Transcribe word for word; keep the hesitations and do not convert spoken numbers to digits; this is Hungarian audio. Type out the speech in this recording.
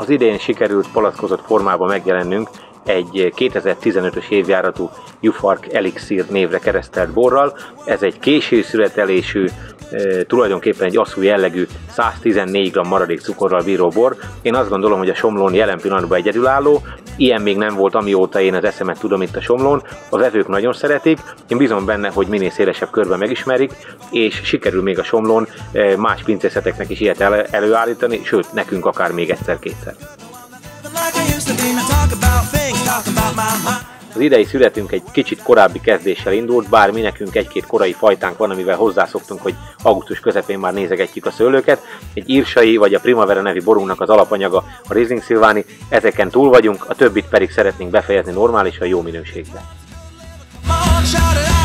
Az idén sikerült palackozott formában megjelennünk egy kétezer-tizenötös évjáratú Jufark Elixir névre keresztelt borral. Ez egy késő születelésű, e, tulajdonképpen egy asszú jellegű száztizennégy gramm maradék cukorral bíró bor. Én azt gondolom, hogy a Somlón jelen pillanatban egyedülálló. Ilyen még nem volt, amióta én az eszemet tudom itt a Somlón. A vevők nagyon szeretik, én bízom benne, hogy minél szélesebb körben megismerik, és sikerül még a Somlón más pincészeteknek is ilyet elő előállítani, sőt, nekünk akár még egyszer-kétszer. Az idei születünk egy kicsit korábbi kezdéssel indult, bár mi nekünk egy-két korai fajtánk van, amivel hozzászoktunk, hogy augusztus közepén már nézegetjük a szőlőket. Egy írsai vagy a Primavera nevű borunknak az alapanyaga a Riesling Szilváni, ezeken túl vagyunk, a többit pedig szeretnénk befejezni normálisan, jó minőségben.